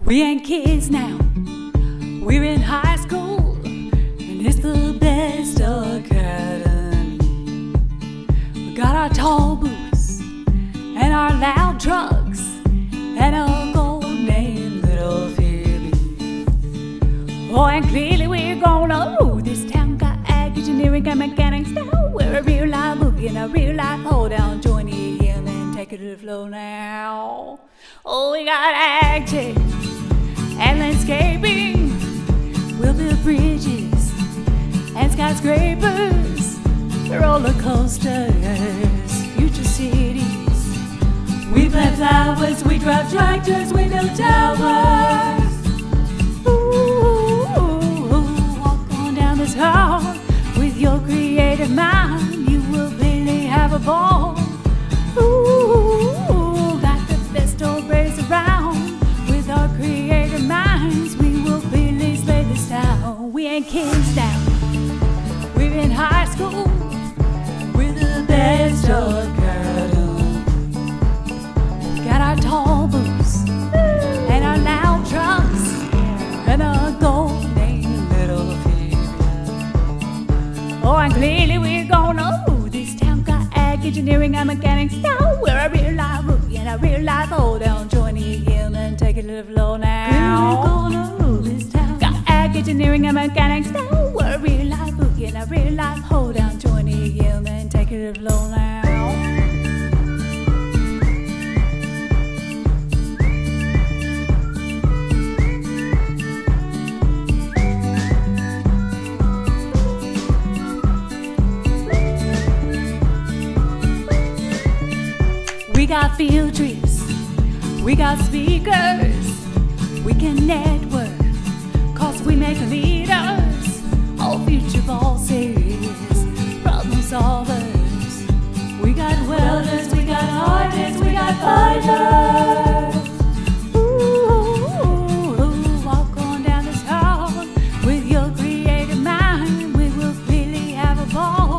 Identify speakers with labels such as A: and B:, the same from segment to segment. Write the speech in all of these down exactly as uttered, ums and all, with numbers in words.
A: We ain't kids now, we're in high school, and it's the best academy. We got our tall boots, and our loud trucks, and a gold-named little Phoebe. Oh, and clearly we're gonna rule this town. Got ag, engineering, and mechanics now. We're a real-life boogie and a real-life hold-down. Join in and take it to the floor now. Oh, we got ag tech and landscaping. We'll build bridges and skyscrapers, roller coasters, future cities. We plant flowers, we drive tractors, we build towers. Ooh, walk on down this hall with your creative mind. You will really have a ball. Ooh, got the best old brace around. With our creative minds, we will really slay this town. We ain't kids now, we're in high school. We're the best academy. Got our tall boots and our loud trucks and a gold-named little Phoebe. Oh, and clearly we're gonna rule this town. Got ag, engineering, and mechanics now. We're a real-life boogie and a real-life hold-down. Join in and take it to the floor now. We're gonna rule this town. Got ag, engineering, and mechanics now. We're a real-life boogie and a real-life hold-down. Join in and take it to the floor now. We got field trips, we got speakers, we can network, cause we make leaders. All future bosses, problem solvers. We got welders, we got artists, we got fighters. Ooh, walk on down this hall with your creative mind. We will really have a ball.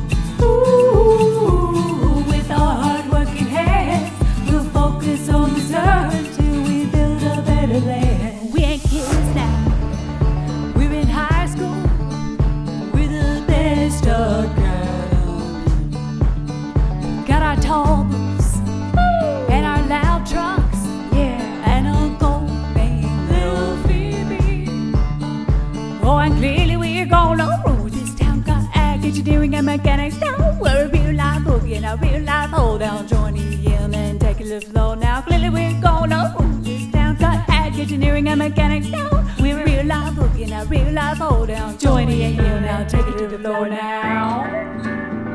A: Ooh, with our hard-working heads, we'll focus on this earth till we build a better land. We ain't kids now, we're in high school. We're the best academy. Got our tall boots and our loud trucks, yeah, and a gold-named little Phoebe. Oh, and clearly we're gonna rule this town. Got ag, engineering, and mechanics now. We're a real-life boogie and a real-life hold-down. Join in and take it to the floor now. Clearly we're gonna rule this town. Got ag, engineering, and mechanics now. We're a real-life boogie and a real-life hold-down. Join in now, take it to the floor now.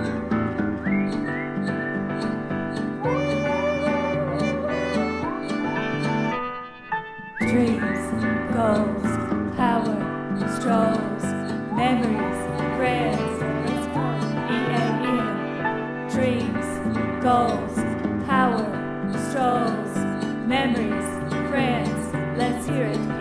A: Dreams, goals, power, strolls, memories, friends. Let's go. E A M. Dreams, goals, power, strolls, memories, friends. Let's hear it.